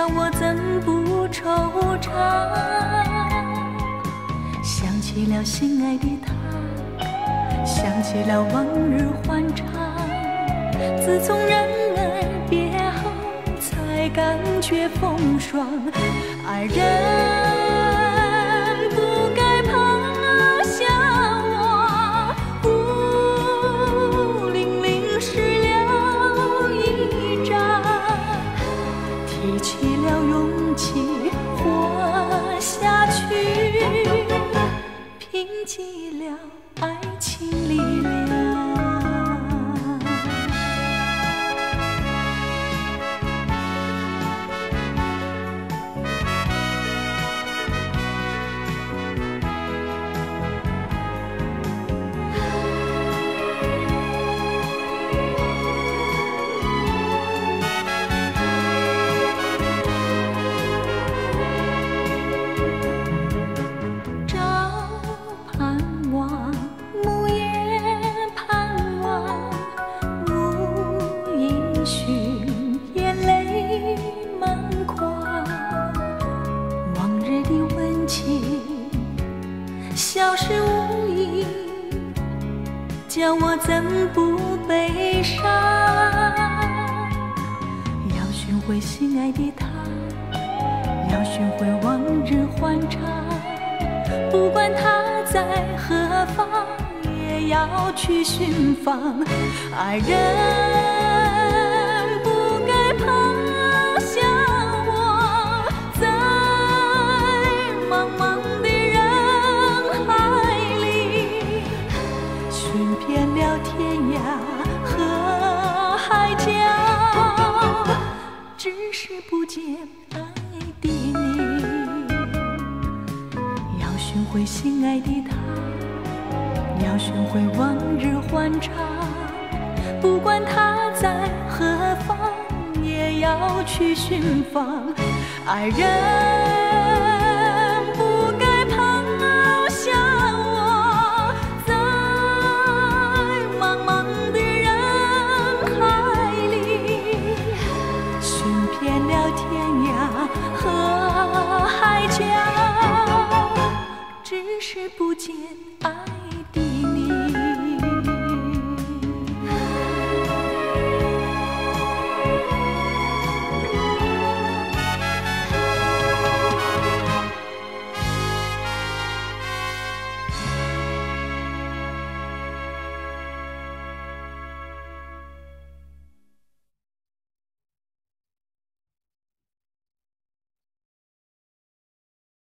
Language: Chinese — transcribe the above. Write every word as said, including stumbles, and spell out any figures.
叫我怎不惆怅？想起了心爱的他，想起了往日欢畅。自从人儿别后，才感觉风霜。爱人不该抛下我，孤零零失了一张，提起了勇气活下去，拼尽了爱情力量。消失无影，叫我怎不悲伤？要寻回心爱的他，要寻回往日欢畅。不管他在何方，也要去寻访。爱人不该抛下我，在茫茫的遍了天涯和海角，只是不见爱的你。要寻回心爱的他，要寻回往日欢畅。不管他在何方，也要去寻访。爱人不该抛下我，在茫茫的人海里，寻遍了天涯和海角，只是不见爱